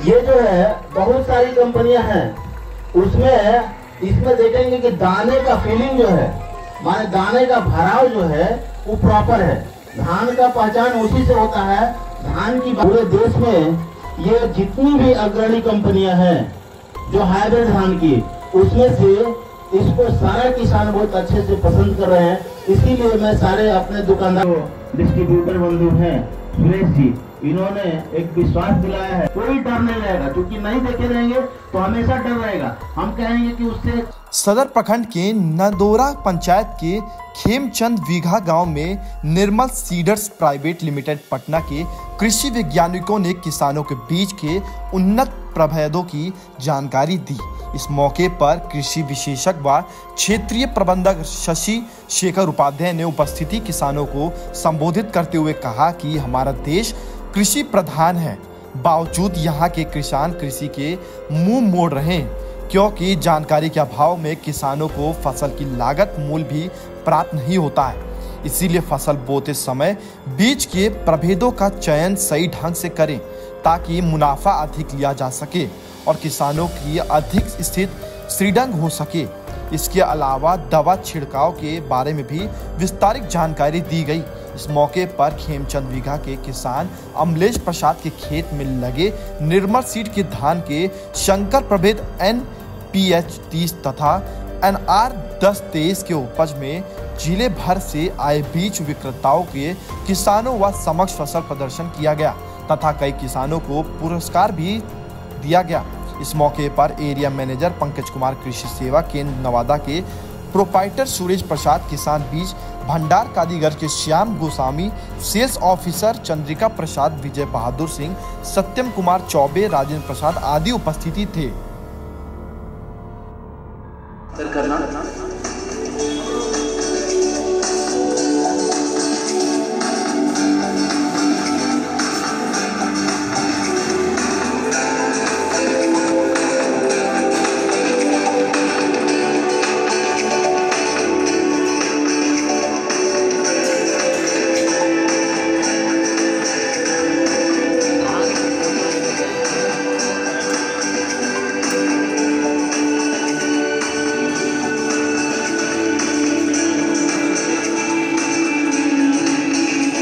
ये जो है बहुत सारी कंपनियां हैं, उसमें इसमें देखेंगे कि दाने का फीलिंग जो है, माने दाने का भराव जो है वो प्रॉपर है। धान का पहचान उसी से होता है। धान की पूरे देश में ये जितनी भी अग्रणी कंपनियां हैं जो हाइब्रिड धान की, उसमें से इसको सारा किसान बहुत अच्छे से पसंद कर रहे हैं। इसीलिए मैं सारे अपने दुकानदार डिस्ट्रीब्यूटर बंधु हैं सुरेश जी, इन्होंने एक विश्वास दिलाया है, कोई डर नहीं रहेगा, क्योंकि नहीं देखे रहेंगे तो हमेशा डर रहेगा। हम कहेंगे कि उससे सदर प्रखंड के नदौरा पंचायत के खेमचंद वीघा गांव में Nirmal seeders private limited Patna के कृषि वैज्ञानिकों ने किसानों के बीज के उन्नत प्रभेदों की जानकारी दी। इस मौके पर कृषि विशेषज्ञ व क्षेत्रीय प्रबंधक शशि शेखर उपाध्याय ने उपस्थिति किसानों को संबोधित करते हुए कहा कि हमारा देश कृषि प्रधान है, बावजूद यहाँ के किसान कृषि के मुंह मोड़ रहे हैं, क्योंकि जानकारी के अभाव में किसानों को फसल की लागत मूल्य भी प्राप्त नहीं होता है। इसीलिए फसल बोते समय बीज के प्रभेदों का चयन सही ढंग से करें ताकि मुनाफा अधिक लिया जा सके और किसानों की अधिक स्थिति श्रीडंग हो सके। इसके अलावा दवा छिड़काव के बारे में भी विस्तारित जानकारी दी गई। इस मौके पर खेमचंद वीघा के किसान अमलेश प्रसाद के खेत में लगे निर्मल सीड के धान के शंकर प्रभेद NPH 30 तथा NR 1023 के उपज में जिले भर से आए बीज विक्रेताओं के किसानों व समक्ष फसल प्रदर्शन किया गया तथा कई किसानों को पुरस्कार भी दिया गया। इस मौके पर एरिया मैनेजर पंकज कुमार, कृषि सेवा केंद्र नवादा के प्रोपाइटर सुरेश प्रसाद, किसान बीज भंडार कादीगंज के श्याम गोस्वामी, सेल्स ऑफिसर चंद्रिका प्रसाद, विजय बहादुर सिंह, सत्यम कुमार चौबे, राजेंद्र प्रसाद आदि उपस्थिति थे। करना